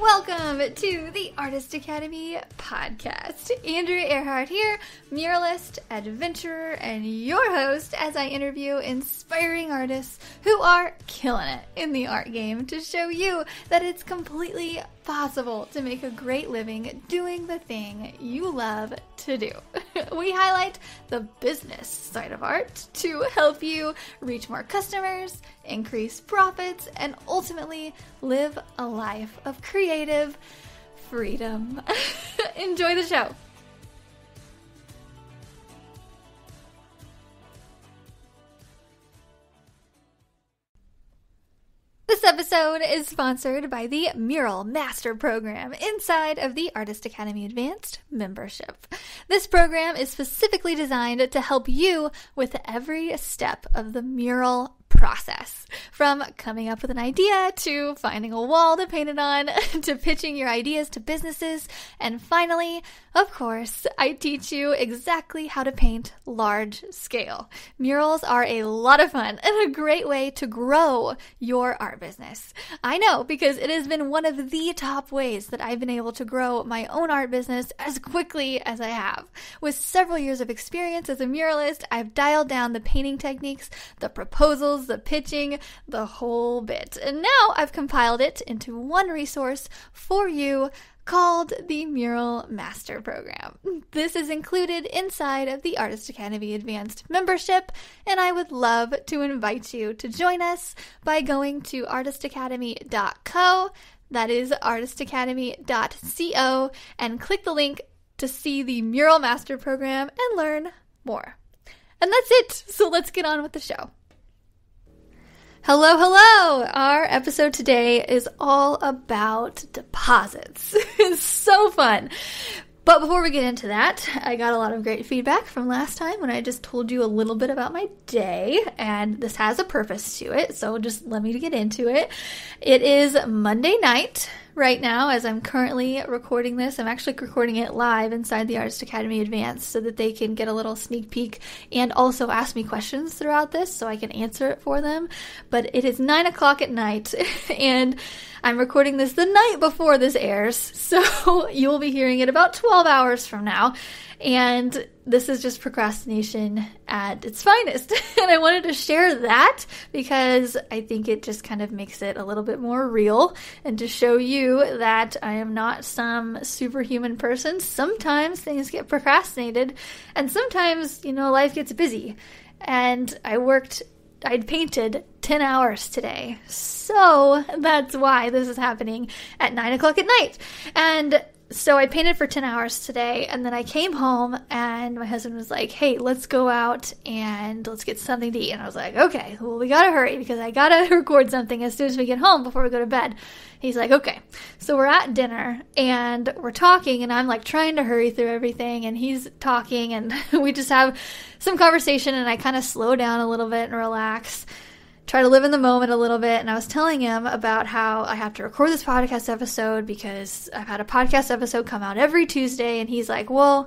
Welcome to the Artist Academy podcast. Andrea Earhart here, muralist, adventurer, and your host as I interview inspiring artists who are killing it in the art game to show you that it's completely possible to make a great living doing the thing you love to do. We highlight the business side of art to help you reach more customers, increase profits, and ultimately live a life of creative freedom. Enjoy the show. This episode is sponsored by the Mural Master Program inside of the Artist Academy Advanced membership. This program is specifically designed to help you with every step of the mural process, from coming up with an idea to finding a wall to paint it on to pitching your ideas to businesses, and finally, of course, I teach you exactly how to paint large scale. Murals are a lot of fun and a great way to grow your art business. I know, because it has been one of the top ways that I've been able to grow my own art business as quickly as I have. With several years of experience as a muralist, I've dialed down the painting techniques, the proposals, the pitching, the whole bit. And now I've compiled it into one resource for you called the Mural Master Program. This is included inside of the Artist Academy Advanced membership, and I would love to invite you to join us by going to artistacademy.co, that is artistacademy.co, and click the link to see the Mural Master Program and learn more. And that's it, so let's get on with the show. Hello, hello! Our episode today is all about deposits. It's so fun. But before we get into that, I got a lot of great feedback from last time when I just told you a little bit about my day, and this has a purpose to it, so just let me get into it. It is Monday night right now as I'm currently recording this. I'm actually recording it live inside the Artist Academy Advanced so that they can get a little sneak peek and also ask me questions throughout this so I can answer it for them. But it is 9 o'clock at night and I'm recording this the night before this airs, so you'll be hearing it about 12 hours from now. And this is just procrastination at its finest. And I wanted to share that because I think it just kind of makes it a little bit more real and to show you that I am not some superhuman person. Sometimes things get procrastinated and sometimes, life gets busy. And I'd painted 10 hours today. So that's why this is happening at 9 o'clock at night. And so I painted for 10 hours today, and then I came home, and my husband was like, hey, let's go out and let's get something to eat. And I was like, okay, well, we gotta hurry because I gotta record something as soon as we get home before we go to bed. He's like, okay. So we're at dinner, and we're talking, and I'm like trying to hurry through everything, and he's talking, and we just have some conversation, and I kind of slow down a little bit and relax. Try to live in the moment a little bit, and I was telling him about how I have to record this podcast episode because I've had a podcast episode come out every Tuesday, and he's like, well,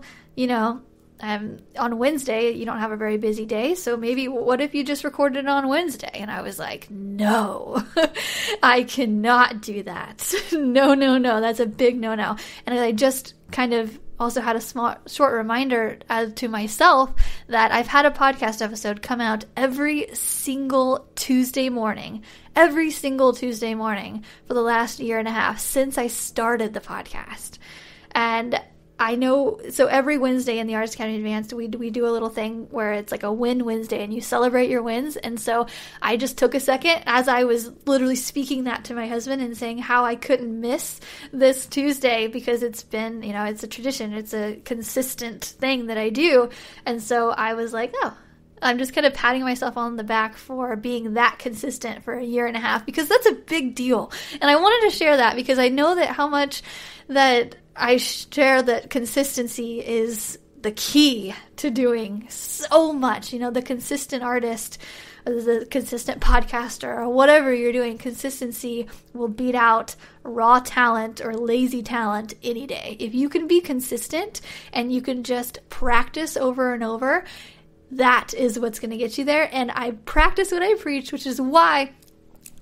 on Wednesday, you don't have a very busy day, so maybe what if you just recorded it on Wednesday? And I was like, no, I cannot do that. No, that's a big no. And I just kind of also had a short reminder to myself that I've had a podcast episode come out every single Tuesday morning for the last year and a half since I started the podcast. And I know, so every Wednesday in the Artist Academy Advanced, we do a little thing where it's like a win Wednesday and you celebrate your wins. And so I just took a second as I was literally speaking that to my husband and saying how I couldn't miss this Tuesday because it's been, it's a tradition. It's a consistent thing that I do. And so I was like, oh, I'm just kind of patting myself on the back for being that consistent for a year and a half because that's a big deal. And I wanted to share that because I know that how much that I share that consistency is the key to doing so much. The consistent artist, the consistent podcaster, or whatever you're doing, consistency will beat out raw talent or lazy talent any day. If you can be consistent and you can just practice over and over, that is what's going to get you there. And I practice what I preach, which is why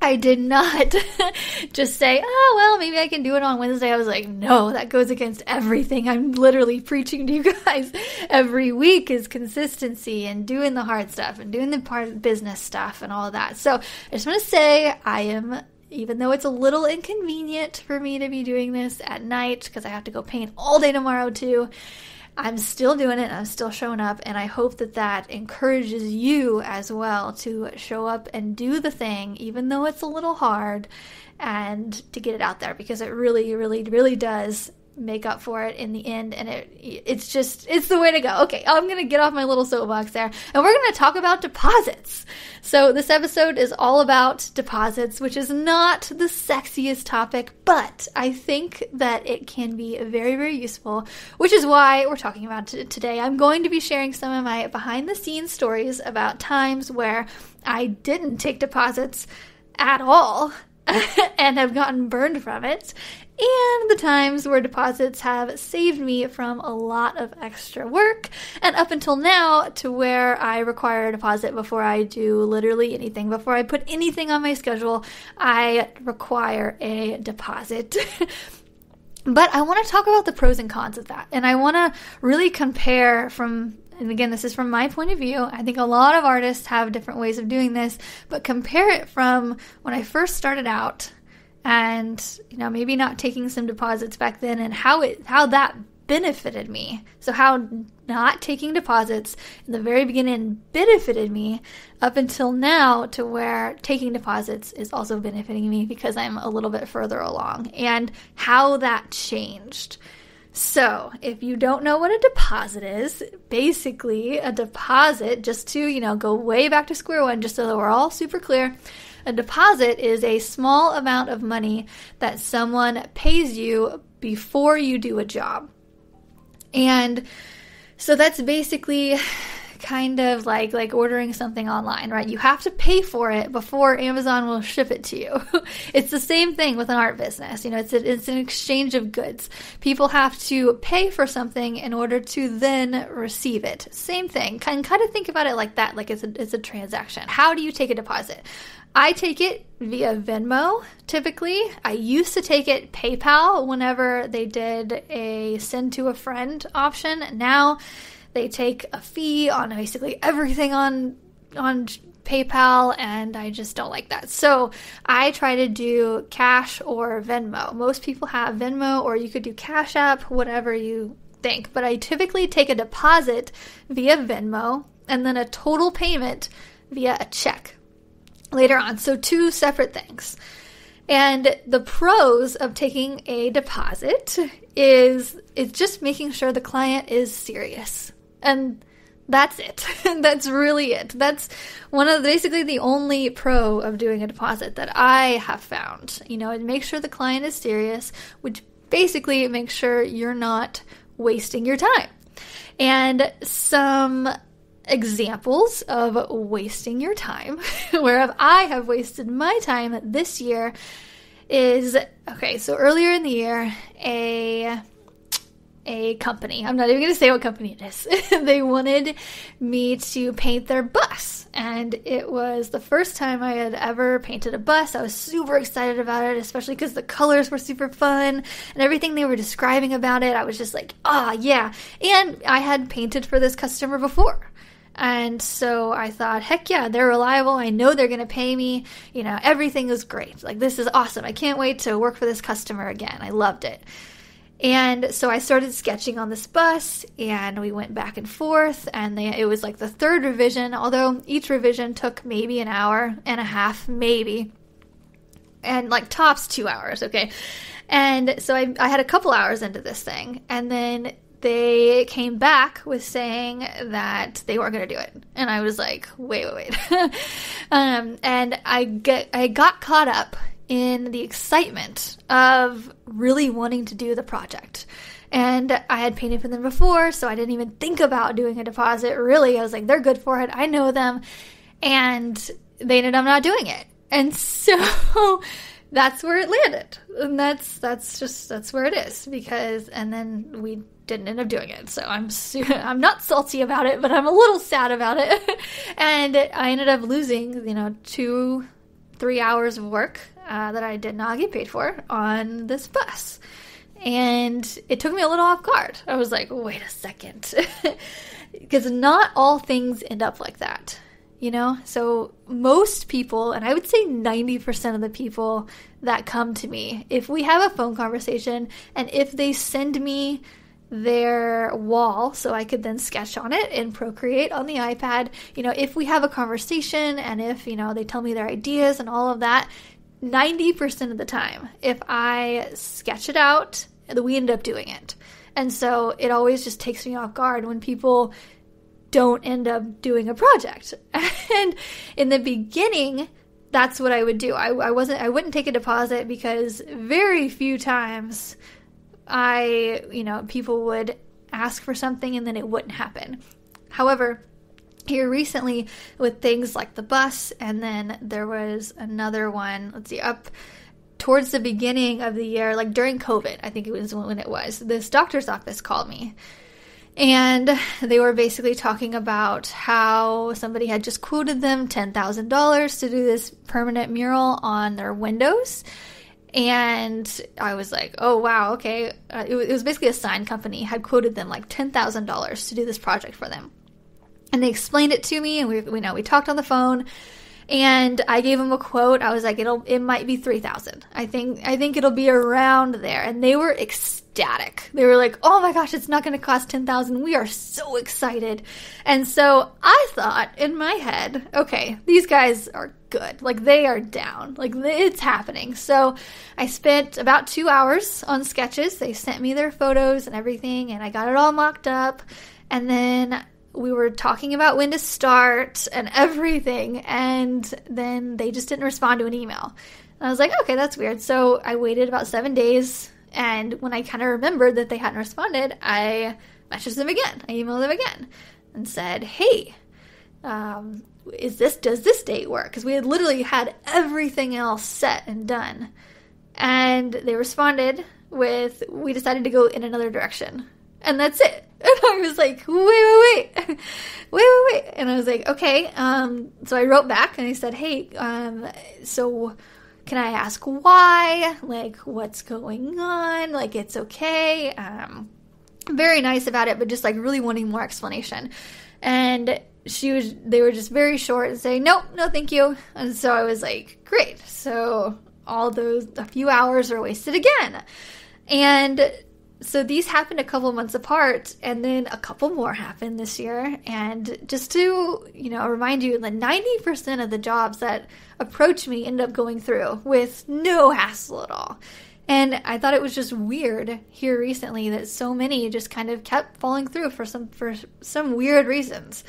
I did not just say, oh, well, maybe I can do it on Wednesday. I was like, no, that goes against everything I'm literally preaching to you guys every week, is consistency and doing the hard stuff and doing the part of business stuff and all of that. So I just want to say even though it's a little inconvenient for me to be doing this at night because I have to go paint all day tomorrow too, I'm still doing it. I'm still showing up, and I hope that encourages you as well to show up and do the thing, even though it's a little hard, and to get it out there, because it really, really, really does make up for it in the end, and it's the way to go. Okay, I'm gonna get off my little soapbox there, and we're gonna talk about deposits. So this episode is all about deposits, which is not the sexiest topic, but I think that it can be very, very useful, which is why we're talking about it today. I'm going to be sharing some of my behind the scenes stories about times where I didn't take deposits at all and have gotten burned from it, and the times where deposits have saved me from a lot of extra work, and up until now to where I require a deposit before I do literally anything. Before I put anything on my schedule, I require a deposit. But I want to talk about the pros and cons of that, and I want to really compare and again, this is from my point of view. I think a lot of artists have different ways of doing this, but compare it from when I first started out and, maybe not taking some deposits back then, and how that benefited me. So how not taking deposits in the very beginning benefited me up until now, to where taking deposits is also benefiting me because I'm a little bit further along, and how that changed. So, if you don't know what a deposit is, basically a deposit, just to, go way back to square one, just so that we're all super clear, a deposit is a small amount of money that someone pays you before you do a job. And so that's basically kind of like ordering something online, right? You have to pay for it before Amazon will ship it to you. It's the same thing with an art business. It's an exchange of goods. People have to pay for something in order to then receive it. Same thing. Kind of think about it like that, like it's a transaction. How do you take a deposit? I take it via Venmo, typically. I used to take it PayPal whenever they did a send to a friend option. Now they take a fee on basically everything on PayPal, and I just don't like that. So I try to do cash or Venmo. Most people have Venmo, or you could do Cash App, whatever you think. But I typically take a deposit via Venmo and then a total payment via a check later on. So two separate things. And the pros of taking a deposit is it's just making sure the client is serious. And that's it. That's really it. That's basically the only pro of doing a deposit that I have found. It makes sure the client is serious, which basically makes sure you're not wasting your time. And some examples of wasting your time, where I have wasted my time this year, is, so earlier in the year, a company, I'm not even going to say what company it is, they wanted me to paint their bus, and it was the first time I had ever painted a bus. I was super excited about it, especially because the colors were super fun, and everything they were describing about it, I was just like, yeah. And I had painted for this customer before. And so I thought, heck yeah, they're reliable. I know they're going to pay me. Everything is great. Like, this is awesome. I can't wait to work for this customer again. I loved it. And so I started sketching on this bus, and we went back and forth, and it was like the third revision, although each revision took maybe an hour and a half, maybe. And like tops 2 hours, okay? And so I had a couple hours into this thing, and then they came back with saying that they weren't going to do it. And I was like, wait. And I got caught up in the excitement of really wanting to do the project. And I had painted for them before, so I didn't even think about doing a deposit, really. I was like, they're good for it. I know them. And they ended up not doing it. And so that's where it landed. And that's where it is. And then we didn't end up doing it. So I'm not salty about it, but I'm a little sad about it. And I ended up losing, 3 hours of work that I did not get paid for on this bus. And it took me a little off guard. I was like, wait a second. Because not all things end up like that, So most people, and I would say 90% of the people that come to me, if we have a phone conversation and if they send me their wall so I could then sketch on it in Procreate on the iPad, if we have a conversation and if, they tell me their ideas and all of that, 90% of the time, if I sketch it out, we end up doing it. And so it always just takes me off guard when people don't end up doing a project. And in the beginning, that's what I would do. I wouldn't take a deposit because very few times people would ask for something and then it wouldn't happen. However, here recently with things like the bus, and then there was another one, up towards the beginning of the year, like during COVID, I think it was when it was, this doctor's office called me. And they were basically talking about how somebody had just quoted them $10,000 to do this permanent mural on their windows. And I was like, oh, wow, okay. It was basically a sign company had quoted them like $10,000 to do this project for them. And they explained it to me, and we talked on the phone. And I gave them a quote. I was like, it might be $3,000. I think it'll be around there. And they were ecstatic. They were like, oh my gosh, it's not going to cost $10,000. We are so excited. And so I thought in my head, okay, these guys are good. Like, they are down. Like, it's happening. So I spent about 2 hours on sketches. They sent me their photos and everything, and I got it all mocked up. And then we were talking about when to start and everything, and then they just didn't respond to an email. And I was like, okay, that's weird. So I waited about 7 days, and when I kind of remembered that they hadn't responded, I messaged them again. I emailed them again and said, hey, does this date work? Because we had literally had everything else set and done. And they responded with, we decided to go in another direction. And that's it. And I was like, wait. And I was like, okay. So I wrote back and I said, hey, so can I ask why? Like, what's going on? Like, it's okay. Very nice about it, but just like really wanting more explanation. And they were just very short and saying, no, thank you. And so I was like, great. So a few hours are wasted again. And so these happened a couple months apart, and then a couple more happened this year. And just to, remind you that 90% of the jobs that approach me end up going through with no hassle at all. And I thought it was just weird here recently that so many just kind of kept falling through for some weird reasons.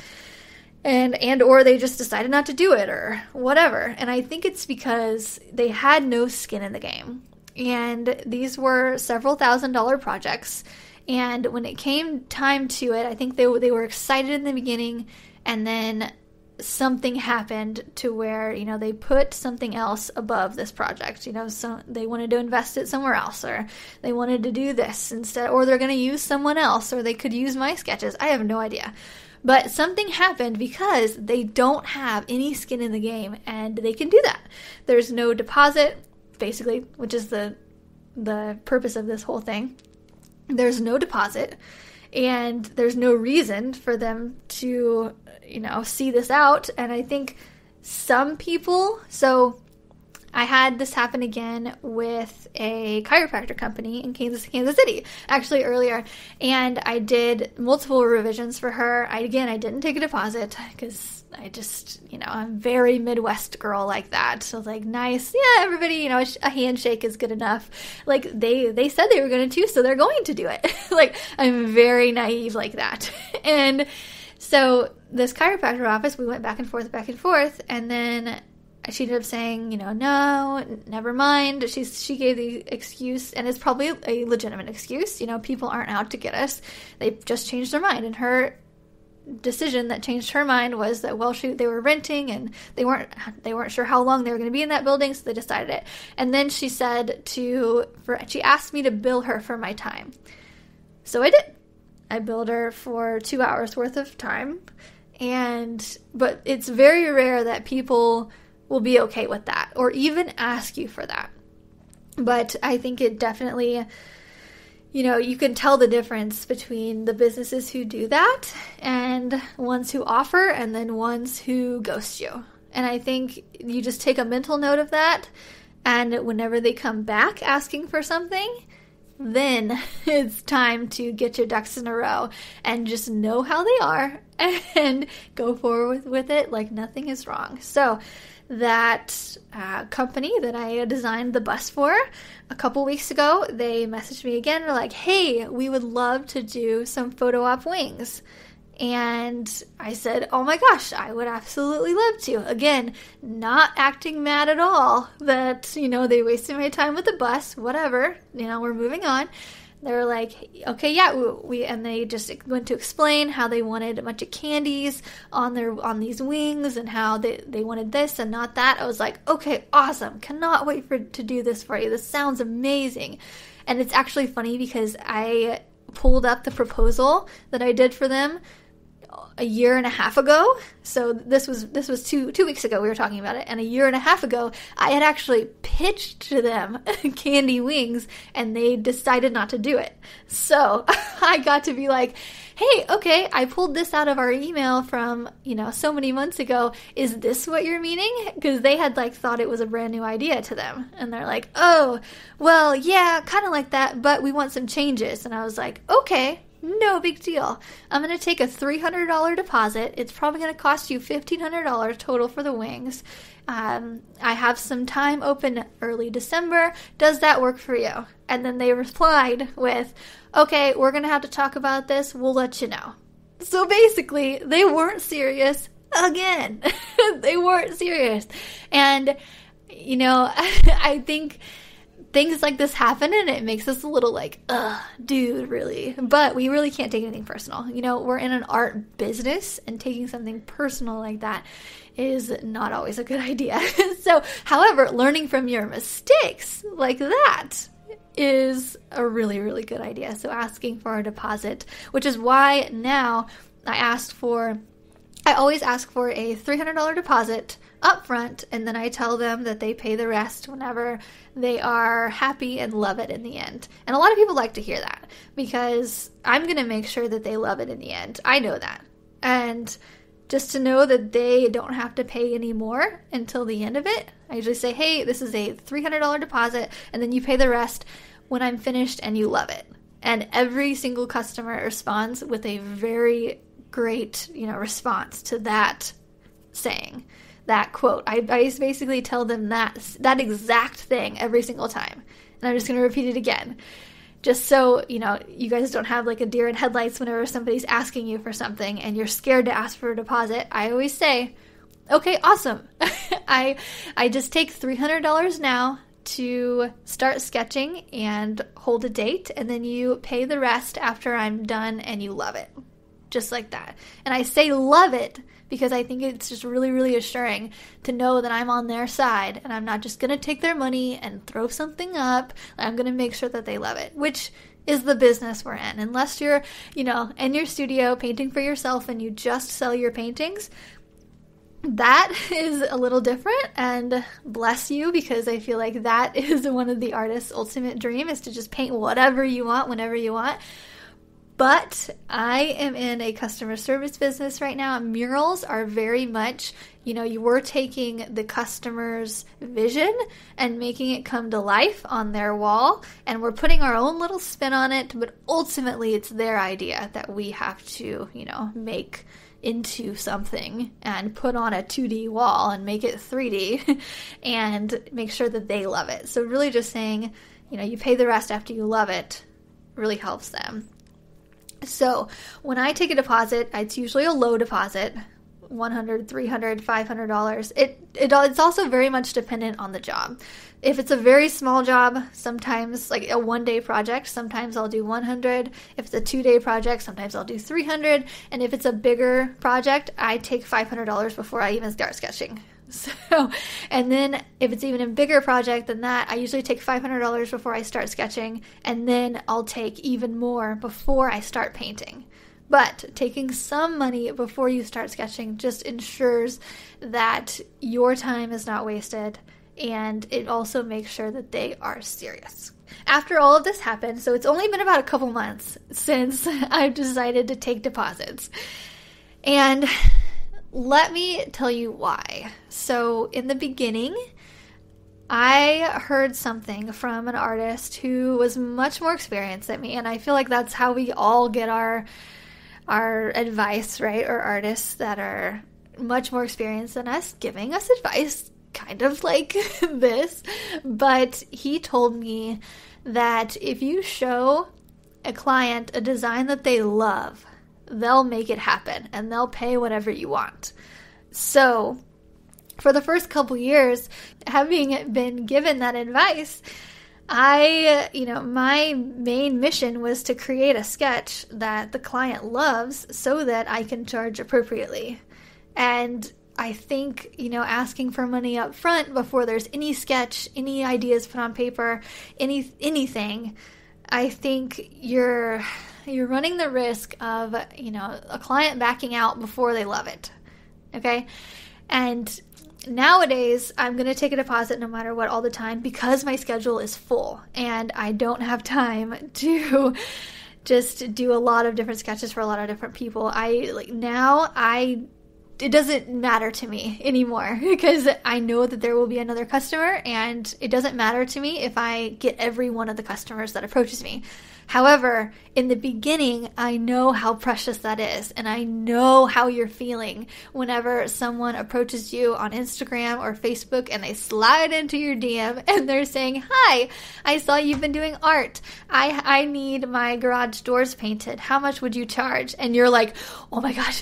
And or they just decided not to do it or whatever. And I think it's because they had no skin in the game. And these were several $1,000 projects. And when it came time to it, I think they were excited in the beginning, and then something happened to where, they put something else above this project. So they wanted to invest it somewhere else, or they wanted to do this instead, or they're going to use someone else, or they could use my sketches. I have no idea. But something happened because they don't have any skin in the game, and they can do that. There's no deposit, basically, which is the purpose of this whole thing. There's no deposit, and there's no reason for them to, see this out. And I think some people, so I had this happen again with a chiropractor company in Kansas City, actually earlier, and I did multiple revisions for her. I didn't take a deposit because I just, I'm very Midwest girl like that. So I was like, nice. Yeah, everybody, a handshake is good enough. Like, they said they were going to, so they're going to do it. Like, I'm very naive like that. And so this chiropractor office, we went back and forth, and then she ended up saying, no, never mind. She gave the excuse, and it's probably a legitimate excuse. People aren't out to get us. They've just changed their mind. And her decision that changed her mind was that, they were renting, and they weren't sure how long they were going to be in that building, so they decided it. And then she said she asked me to bill her for my time. So I did. I billed her for 2 hours worth of time. But it's very rare that people will be okay with that or even ask you for that. But I think it definitely, you can tell the difference between the businesses who do that and ones who offer and then ones who ghost you. And I think you just take a mental note of that, and whenever they come back asking for something, then it's time to get your ducks in a row and just know how they are and go forward with it like nothing is wrong. So that company that I designed the bus for a couple weeks ago, they messaged me again. They're like, hey, we would love to do some photo op wings. And I said, oh my gosh, I would absolutely love to. Again, not acting mad at all that, they wasted my time with the bus, whatever, we're moving on. They were like, okay, yeah, and they just went to explain how they wanted a bunch of candies on these wings and how they wanted this and not that. I was like, okay, awesome. Cannot wait to do this for you. This sounds amazing. And it's actually funny because I pulled up the proposal that I did for them a year and a half ago. So this was two weeks ago we were talking about it, and a year and a half ago I had actually pitched to them candy wings and they decided not to do it. So I got to be like, hey, okay, I pulled this out of our email from, so many months ago. Is this what you're meaning? Because they had thought it was a brand new idea to them. And they're like, oh, well, yeah, kind of like that, but we want some changes. And I was like, okay, no big deal. I'm going to take a $300 deposit. It's probably going to cost you $1,500 total for the wings. I have some time open early December. Does that work for you? And then they replied with, okay, we're going to have to talk about this. We'll let you know. So basically, they weren't serious again. They weren't serious. And, I think things like this happen and it makes us a little dude, really? But we really can't take anything personal. We're in an art business, and taking something personal like that is not always a good idea. So, however, learning from your mistakes like that is a really, really good idea. So asking for a deposit, which is why now I always ask for a $300 deposit up front, and then I tell them that they pay the rest whenever they are happy and love it in the end. And a lot of people like to hear that because I'm going to make sure that they love it in the end. I know that. And just to know that they don't have to pay any more until the end of it, I usually say, hey, this is a $300 deposit, and then you pay the rest when I'm finished and you love it. And every single customer responds with a very great, response to that saying. That quote. I basically tell them that exact thing every single time. And I'm just going to repeat it again. Just so, you guys don't have a deer in headlights whenever somebody's asking you for something and you're scared to ask for a deposit. I always say, okay, awesome. I just take $300 now to start sketching and hold a date, and then you pay the rest after I'm done and you love it. Just like that. And I say love it because I think it's just really, really assuring to know that I'm on their side and I'm not just going to take their money and throw something up. I'm going to make sure that they love it, which is the business we're in. Unless you're, in your studio painting for yourself and you just sell your paintings, that is a little different, and bless you, because I feel like that is one of the artist's ultimate dream, is to just paint whatever you want, whenever you want. But I am in a customer service business right now. Murals are very much, you were taking the customer's vision and making it come to life on their wall, and we're putting our own little spin on it, but ultimately it's their idea that we have to, make into something and put on a 2D wall and make it 3D and make sure that they love it. So really just saying, you pay the rest after you love it really helps them. So when I take a deposit, it's usually a low deposit, $100, $300, $500. It's also very much dependent on the job. If it's a very small job, sometimes like a 1-day project, sometimes I'll do $100. If it's a 2-day project, sometimes I'll do $300. And if it's a bigger project, I take $500 before I even start sketching. So, and then if it's even a bigger project than that, I usually take $500 before I start sketching, and then I'll take even more before I start painting. But taking some money before you start sketching just ensures that your time is not wasted, and it also makes sure that they are serious. After all of this happened, so it's only been about a couple months since I've decided to take deposits. And let me tell you why. So in the beginning, I heard something from an artist who was much more experienced than me, and I feel like that's how we all get our advice, right? Or artists that are much more experienced than us giving us advice, kind of like this. But he told me that if you show a client a design that they love, they'll make it happen and they'll pay whatever you want. So for the first couple years, having been given that advice, my main mission was to create a sketch that the client loves so that I can charge appropriately. And I think, asking for money up front before there's any sketch, any ideas put on paper, anything, I think you're running the risk of, a client backing out before they love it. Okay? And nowadays, I'm going to take a deposit no matter what all the time because my schedule is full and I don't have time to just do a lot of different sketches for a lot of different people. It doesn't matter to me anymore because I know that there will be another customer, and it doesn't matter to me if I get every one of the customers that approaches me. However, in the beginning, I know how precious that is, and I know how you're feeling whenever someone approaches you on Instagram or Facebook and they slide into your DM and they're saying, "Hi, I saw you've been doing art. I need my garage doors painted. How much would you charge?" And you're like, oh my gosh,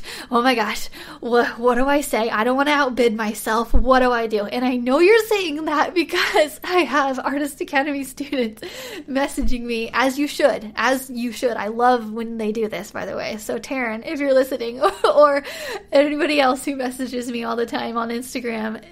what do I say? I don't want to outbid myself. What do I do? And I know you're saying that because I have Artist Academy students messaging me, as you should. I love when they do this, by the way. So Taryn, if you're listening, or anybody else who messages me all the time on Instagram,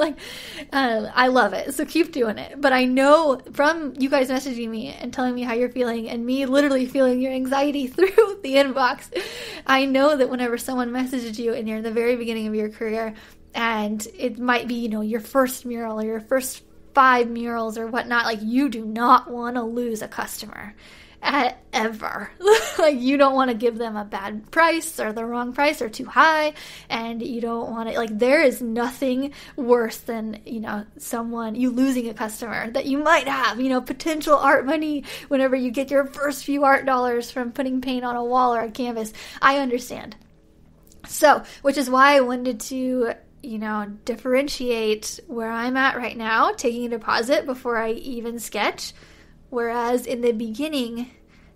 I love it. So keep doing it. But I know from you guys messaging me and telling me how you're feeling and me literally feeling your anxiety through the inbox, I know that whenever someone messages you and you're in the very beginning of your career, and it might be, your first mural or your first 5 murals or whatnot, you do not want to lose a customer. Ever. You don't want to give them a bad price or the wrong price or too high, and you don't want to, there is nothing worse than, you losing a customer that you might have, potential art money whenever you get your first few art dollars from putting paint on a wall or a canvas. I understand. So, which is why I wanted to differentiate where I'm at right now, taking a deposit before I even sketch. Whereas in the beginning,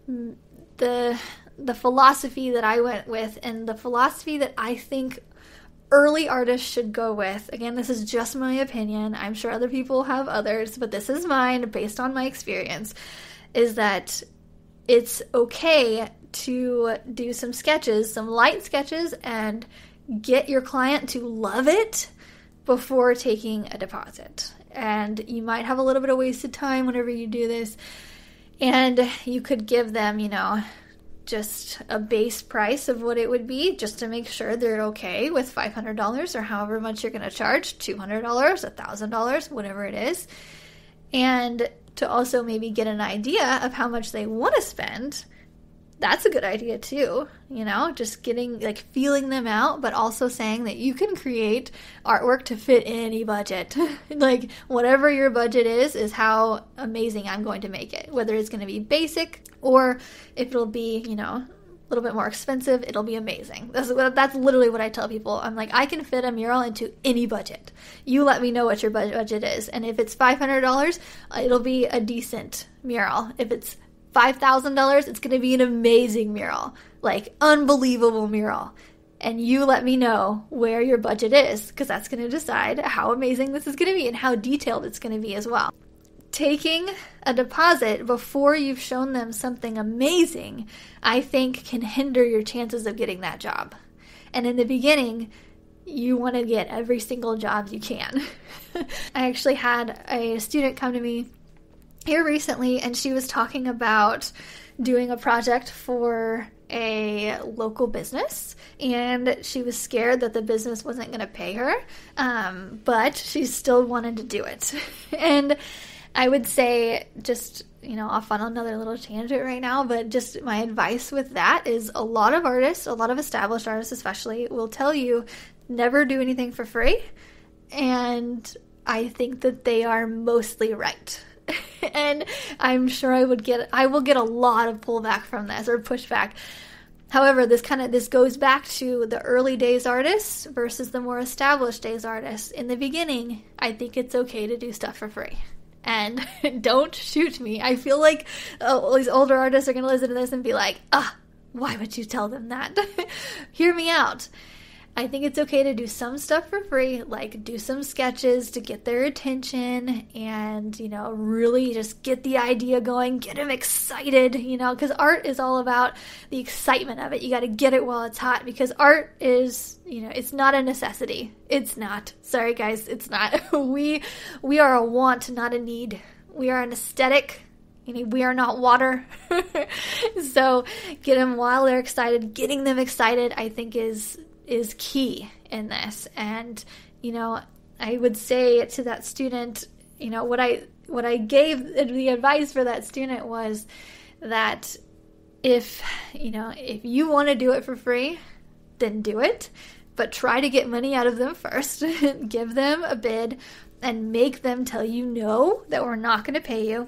the philosophy that I went with and the philosophy that I think early artists should go with, again, this is just my opinion, I'm sure other people have others, but this is mine based on my experience, is that it's okay to do some sketches, some light sketches, and get your client to love it before taking a deposit. And you might have a little bit of wasted time whenever you do this, and you could give them, just a base price of what it would be just to make sure they're okay with $500 or however much you're going to charge, $200, $1,000, whatever it is, and to also maybe get an idea of how much they want to spend. That's a good idea too, just getting, feeling them out, but also saying that you can create artwork to fit any budget. Whatever your budget is how amazing I'm going to make it. Whether it's going to be basic or if it'll be, a little bit more expensive, it'll be amazing. That's literally what I tell people. I'm like, I can fit a mural into any budget. You let me know what your budget is. And if it's $500, it'll be a decent mural. If it's $5,000, it's going to be an amazing mural, unbelievable mural. And you let me know where your budget is, because that's going to decide how amazing this is going to be and how detailed it's going to be as well. Taking a deposit before you've shown them something amazing, I think, can hinder your chances of getting that job. And in the beginning, you want to get every single job you can. I actually had a student come to me here recently, and she was talking about doing a project for a local business, and she was scared that the business wasn't going to pay her, but she still wanted to do it. And I would say, just, off on another little tangent right now, but just my advice with that is a lot of artists, a lot of established artists especially, will tell you never do anything for free. And I think that they are mostly right. And I'm sure I will get a lot of pullback from this, or pushback. However, this goes back to the early days artists versus the more established days artists. In the beginning, I think it's okay to do stuff for free. And don't shoot me. I feel like all these older artists are going to listen to this and be like, why would you tell them that? Hear me out. I think it's okay to do some stuff for free, like do some sketches to get their attention and, really just get the idea going, get them excited, because art is all about the excitement of it. You got to get it while it's hot, because art is, it's not a necessity. It's not. Sorry, guys, it's not. We are a want, not a need. We are an aesthetic. We are not water. So get them while they're excited. Getting them excited, I think, is key in this. And I would say to that student, what I gave the advice for that student was that if you want to do it for free, then do it, but try to get money out of them first. Give them a bid and make them tell you no, that we're not going to pay you.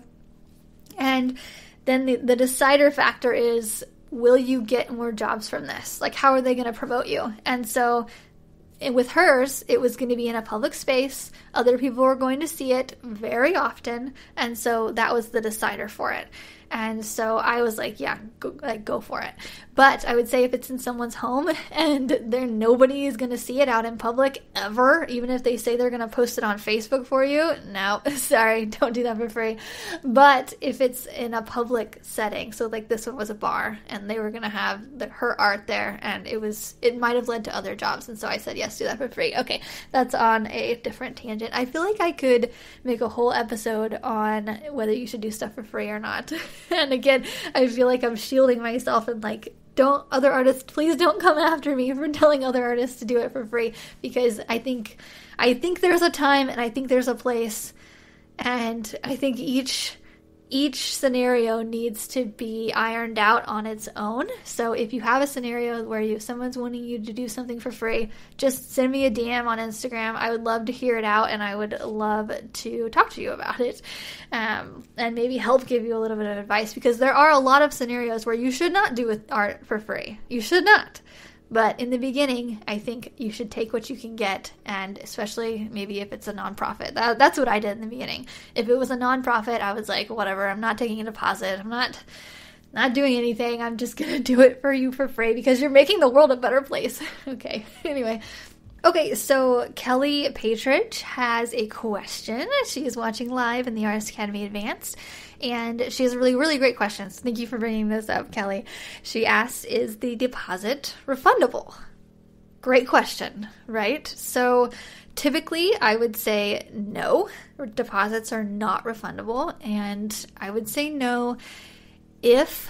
And then the decider factor is, will you get more jobs from this? Like, how are they going to promote you? And so with hers, it was going to be in a public space. Other people were going to see it very often. And so that was the decider for it. And so I was like, yeah, go for it. But I would say if it's in someone's home and nobody is going to see it out in public ever, even if they say they're going to post it on Facebook for you, no, sorry, don't do that for free. But if it's in a public setting, so like this one was a bar and they were going to have her art there, and it might have led to other jobs. And so I said, yes, do that for free. Okay, that's on a different tangent. I feel like I could make a whole episode on whether you should do stuff for free or not. And again, I feel like I'm shielding myself and like, other artists, please don't come after me for telling other artists to do it for free, because I think there's a time and I think there's a place, and I think each scenario needs to be ironed out on its own. So if you have a scenario where someone's wanting you to do something for free, just send me a DM on Instagram. I would love to hear it out, and I would love to talk to you about it, and maybe help give you a little bit of advice, because there are a lot of scenarios where you should not do art for free. You should not. But in the beginning, I think you should take what you can get, and especially maybe if it's a nonprofit. That's what I did in the beginning. If it was a nonprofit, I was like, whatever, I'm not taking a deposit. I'm not doing anything. I'm just going to do it for you for free, because you're making the world a better place. Okay, anyway. Okay, so Kelly Patridge has a question. She is watching live in the Artist Academy Advanced, and she has a really, really great question. So thank you for bringing this up, Kelly. She asks, is the deposit refundable? Great question, right? So typically I would say no, deposits are not refundable, and I would say no if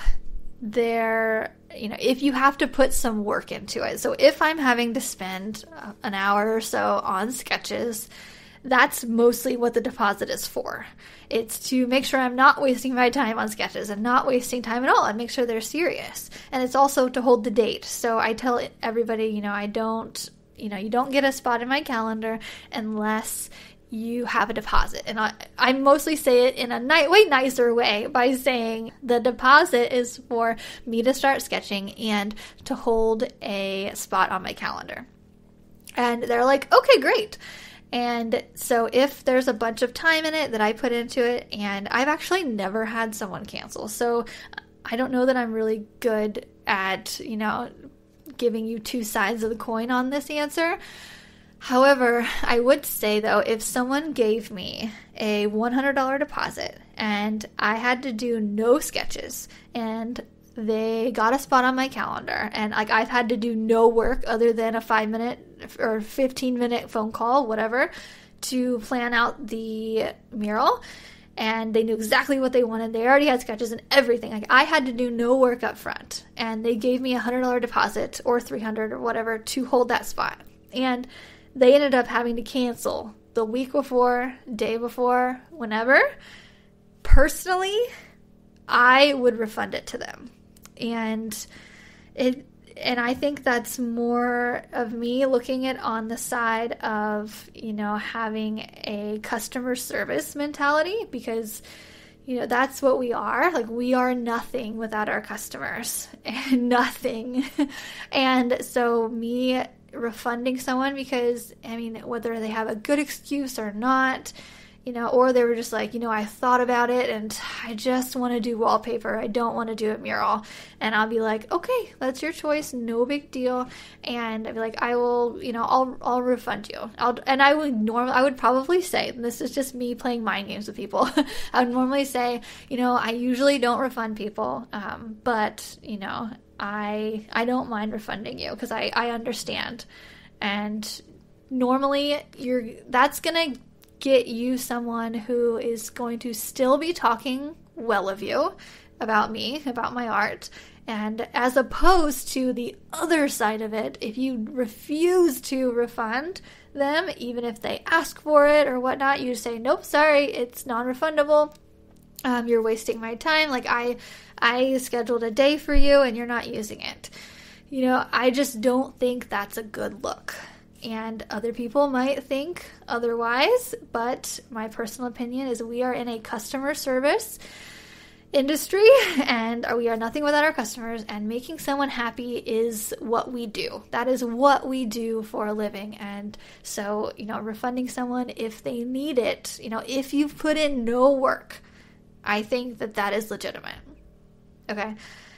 if you have to put some work into it. So if I'm having to spend an hour or so on sketches, that's mostly what the deposit is for. It's to make sure I'm not wasting my time on sketches and not wasting time at all, and make sure they're serious. And it's also to hold the date. So I tell everybody, you don't get a spot in my calendar unless you have a deposit. And I mostly say it in a way nicer way by saying the deposit is for me to start sketching and to hold a spot on my calendar. And they're like, okay, great. And so if there's a bunch of time in it that I put into it, and I've actually never had someone cancel. So I don't know that I'm really good at, giving you two sides of the coin on this answer. However, I would say, though, if someone gave me a $100 deposit and I had to do no sketches and they got a spot on my calendar, and I've had to do no work other than a 5-minute or 15-minute phone call, whatever, to plan out the mural, and they knew exactly what they wanted. They already had sketches and everything. Like, I had to do no work up front, and they gave me $100 deposit or $300 or whatever to hold that spot. And they ended up having to cancel the week before, day before, whenever. Personally, I would refund it to them. And I think that's more of me looking at on the side of, having a customer service mentality, because, that's what we are. Like, we are nothing without our customers, and nothing. And so me refunding someone because, whether they have a good excuse or not, or they were just like, I thought about it and I just want to do wallpaper. I don't want to do a mural. And I'll be like, okay, that's your choice. No big deal. And I'd be like, I will, I'll refund you. I would probably say, and this is just me playing mind games with people. I would normally say, I usually don't refund people. But, I don't mind refunding you because I understand. And normally that's going to get you someone who is going to still be talking well of you, about me, about my art. And as opposed to the other side of it, if you refuse to refund them, even if they ask for it or whatnot, you say, nope, sorry, it's non-refundable. You're wasting my time. Like, I scheduled a day for you and you're not using it. I just don't think that's a good look. And other people might think otherwise, but my personal opinion is we are in a customer service industry, and we are nothing without our customers, and making someone happy is what we do. That is what we do for a living. And so, refunding someone if they need it, if you've put in no work, I think that is legitimate. Okay.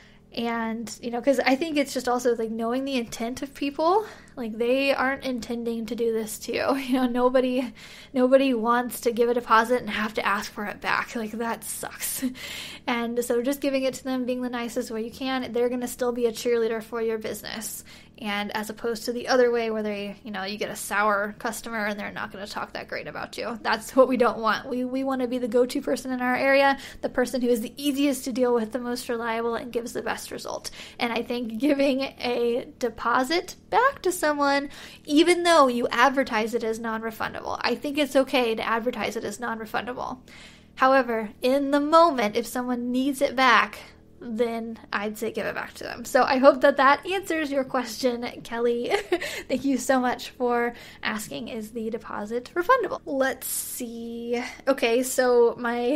And, because I think it's just also like knowing the intent of people. Like, they aren't intending to do this to you. Nobody wants to give a deposit and have to ask for it back. Like, that sucks. And so just giving it to them, being the nicest way you can, they're going to still be a cheerleader for your business. And as opposed to the other way where they, you get a sour customer and they're not going to talk that great about you. That's what we don't want. We want to be the go-to person in our area, the person who is the easiest to deal with, the most reliable, and gives the best result. And I think giving a deposit back to someone, even though you advertise it as non-refundable, I think it's okay to advertise it as non-refundable. However, in the moment, if someone needs it back, then I'd say give it back to them. So I hope that answers your question, Kelly. Thank you so much for asking, is the deposit refundable? Let's see. Okay, so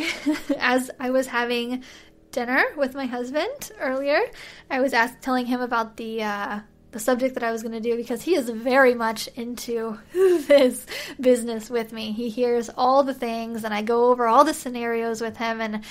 as I was having dinner with my husband earlier, I was telling him about the subject that I was going to do, because he is very much into this business with me. He hears all the things, and I go over all the scenarios with him, and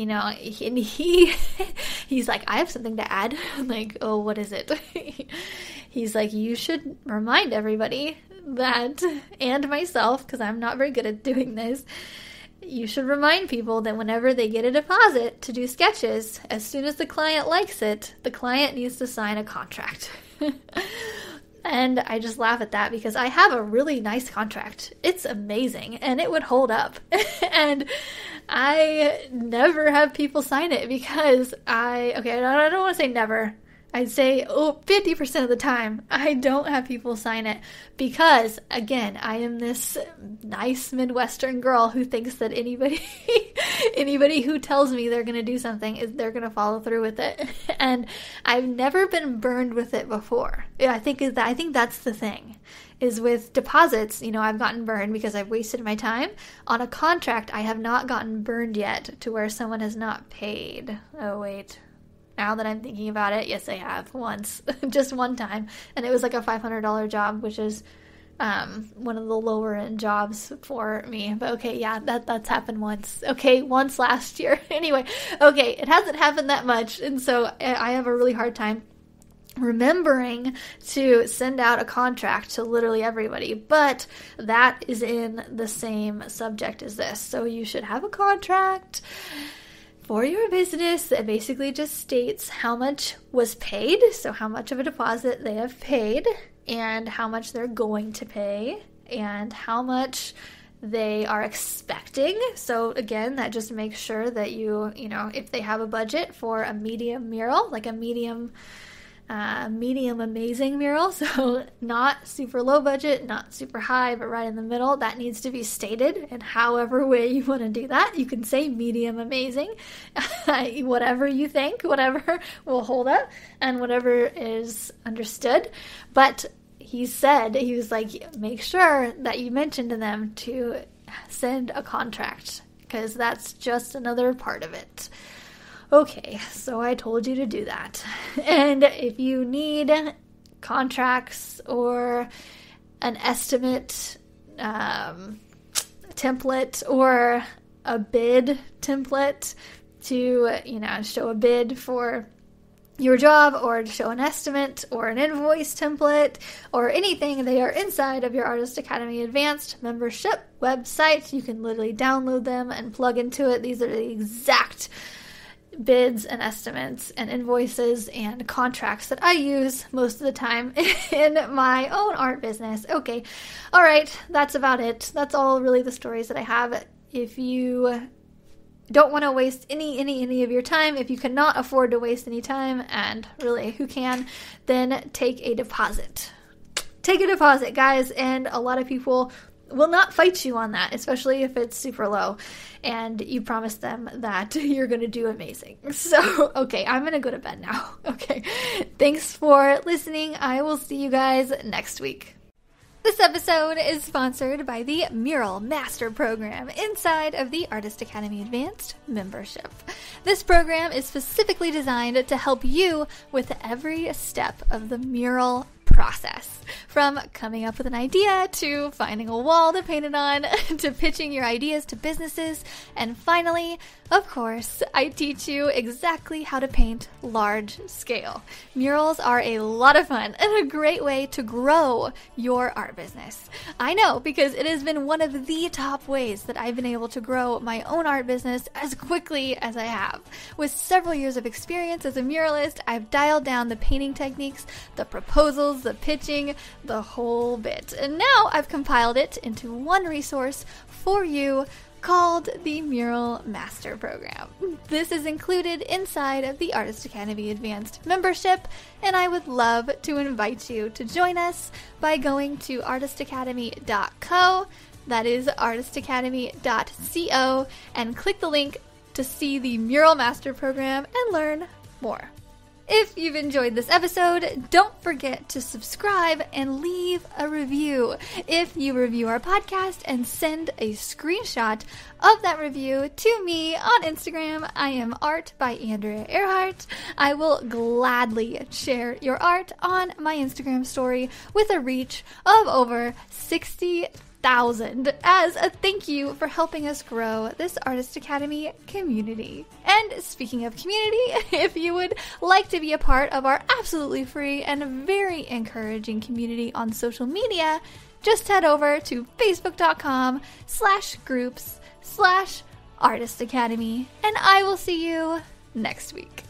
he's like, I have something to add. I'm like, oh, what is it? He's like, you should remind everybody that, and myself, because I'm not very good at doing this, you should remind people that whenever they get a deposit to do sketches, as soon as the client likes it, the client needs to sign a contract. And I just laugh at that because I have a really nice contract. It's amazing, and it would hold up. And I never have people sign it because I don't want to say never. I'd say 50% of the time I don't have people sign it because, again, I am this nice Midwestern girl who thinks that anybody who tells me they're going to do something, they're going to follow through with it. And I've never been burned with it before. Yeah, I think that's the thing, is with deposits, I've gotten burned because I've wasted my time. On a contract, I have not gotten burned yet to where someone has not paid. Oh, wait. Now that I'm thinking about it, yes, I have once, just one time, and it was like a $500 job, which is one of the lower end jobs for me. But okay, yeah, that's happened once. Okay, once last year. Anyway, okay, it hasn't happened that much, and so I have a really hard time remembering to send out a contract to literally everybody, but that is in the same subject as this. So you should have a contract for your business that basically just states how much was paid, so how much of a deposit they have paid, and how much they're going to pay, and how much they are expecting. So again, that just makes sure that you know, if they have a budget for a medium mural, like a medium amazing mural, so not super low budget, not super high, but right in the middle, that needs to be stated. And however way you want to do that, you can say medium amazing, whatever you think, whatever will hold up and whatever is understood. But he was like, make sure that you mention to them to send a contract, because that's just another part of it. Okay, so I told you to do that. And if you need contracts or an estimate template or a bid template to, you know, show a bid for your job, or to show an estimate or an invoice template or anything, they are inside of your Artist Academy Advanced membership website. You can literally download them and plug into it. These are the exact bids and estimates and invoices and contracts that I use most of the time in my own art business. Okay, all right, that's about it. That's all really the stories that I have. If you don't want to waste any of your time, if you cannot afford to waste any time, and really, who can, then take a deposit. Take a deposit, guys, and a lot of people will not fight you on that, especially if it's super low and you promise them that you're going to do amazing. So, okay, I'm going to go to bed now. Okay, thanks for listening. I will see you guys next week. This episode is sponsored by the Mural Master Program inside of the Artist Academy Advanced membership. This program is specifically designed to help you with every step of the mural process, from coming up with an idea to finding a wall to paint it on to pitching your ideas to businesses, and finally, of course, I teach you exactly how to paint large scale. Murals are a lot of fun and a great way to grow your art business. I know, because it has been one of the top ways that I've been able to grow my own art business as quickly as I have. With several years of experience as a muralist, I've dialed down the painting techniques, the proposals, the pitching, the whole bit. And now I've compiled it into one resource for you called the Mural Master Program. This is included inside of the Artist Academy Advanced membership, and I would love to invite you to join us by going to artistacademy.co, that is artistacademy.co, and click the link to see the Mural Master Program and learn more. If you've enjoyed this episode, don't forget to subscribe and leave a review. If you review our podcast and send a screenshot of that review to me on Instagram, I am Art by Andrea Earhart. I will gladly share your art on my Instagram story with a reach of over 60,000 as a thank you for helping us grow this Artist Academy community. And speaking of community, if you would like to be a part of our absolutely free and very encouraging community on social media, just head over to facebook.com/groups/Artist Academy, and I will see you next week.